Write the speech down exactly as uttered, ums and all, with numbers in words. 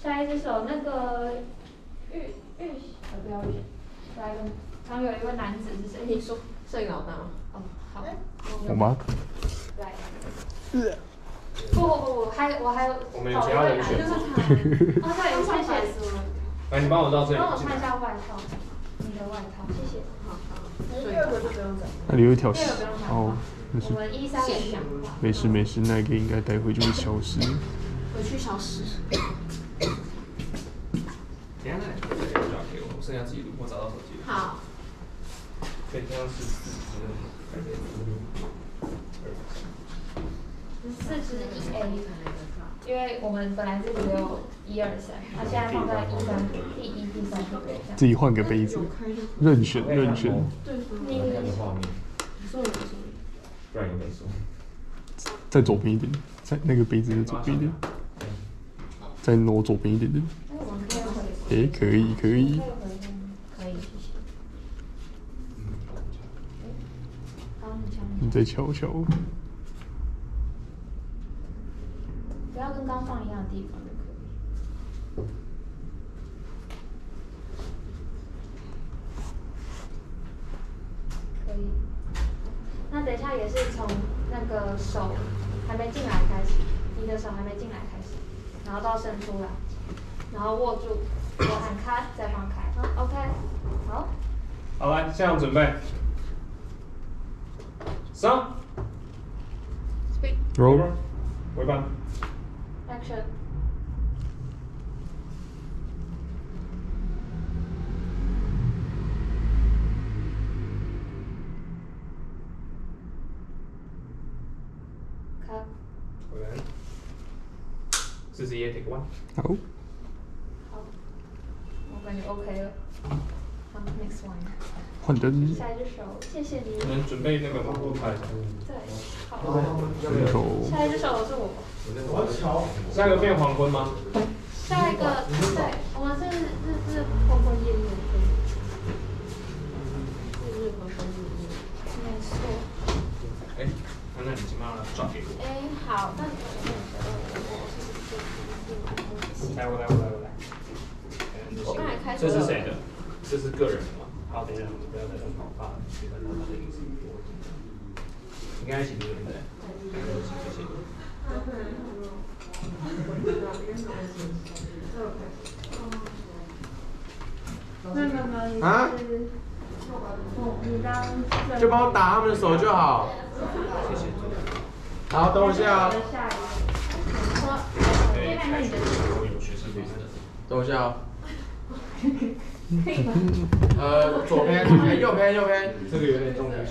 下一只手那个玉玉，呃不要玉，下一个刚有一位男子是谁？ 你说摄影老大吗？ 哦，好。 我吗？ 来。不不不不，还我还有。 我们有其他人选吗？ 哦对，谢谢。 来，你帮我到这里。 帮我看一下外套，你的外套，谢谢。好好。第二个就不用找。 那里有一条线。 哦，那是。 我们一三五讲话。 没事没事，那个应该待会就会消失。 回去消失。 等下再再给我转给我，我剩下记录，我找到手机了。 好。 对，这样是四支，感觉四支一 A， 因为我们本来是只有一二三，它现在放在一三第一、第三个杯上。 自己换个杯子，任选任选。 你看个画面。 说我说。 不然有本书。 再左边一点，在那个杯子的左边一点，再挪左边一点点。诶，可以可以。 可以，谢谢。 你再瞧瞧。 不要跟刚放一样的地方就可以。可以。那等一下也是从那个手还没进来开始，你的手还没进来开始，然后到伸出来，然后握住，我喊开再放开。好 ，OK， 好。 好，来，现场准备。上。 Roll。 尾板。 Action。Cut。 尾板。四十一 take one。 好。 好，我感觉 OK 了。好 ，next one。 换灯。 下一只手，谢谢你。 你们准备那个吗？我拍一下。 对，好。 石头。 下一只手是我。 我瞧。下一个变黄昏吗？ 下一个，对，我们是日日昏昏夜夜。 日日昏昏夜夜。 没错。 哎，那那你先把它转给我。 哎，好，那你来，我来，我来，我来。 我刚才开始。 这是谁的？这是个人的吗？好，等一下，我们不要再用毛发，去看他的影视多。应该一起录对不对？谢谢。 没有没有没有， 啊？ 你当就帮我打他们的手就好。 谢谢。 好，等我一下。 对，开学我有学生律师的。 等我一下哦。呃，左边，右边，右边。 这个有点重力学。